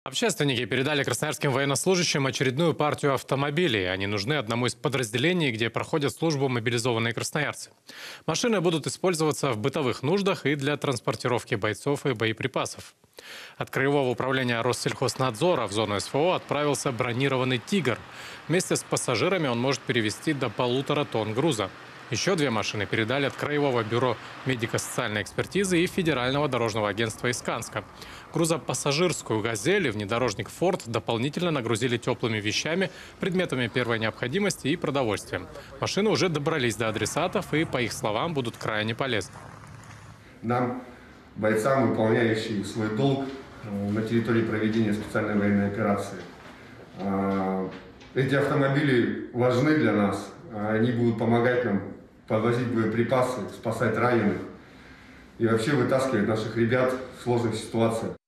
Общественники передали красноярским военнослужащим очередную партию автомобилей. Они нужны одному из подразделений, где проходят службу мобилизованные красноярцы. Машины будут использоваться в бытовых нуждах и для транспортировки бойцов и боеприпасов. От Краевого управления Россельхознадзора в зону СФО отправился бронированный «Тигр». Вместе с пассажирами он может перевезти до 1,5 тонн груза. Еще 2 машины передали от Краевого бюро медико-социальной экспертизы и Федерального дорожного агентства из Канска. Грузопассажирскую «Газель» и внедорожник «Форд» дополнительно нагрузили теплыми вещами, предметами первой необходимости и продовольствием. Машины уже добрались до адресатов и, по их словам, будут крайне полезны. Нам, бойцам, выполняющим свой долг на территории проведения специальной военной операции, эти автомобили важны для нас. Они будут помогать нам подвозить боеприпасы, спасать раненых и вообще вытаскивать наших ребят в сложных ситуациях.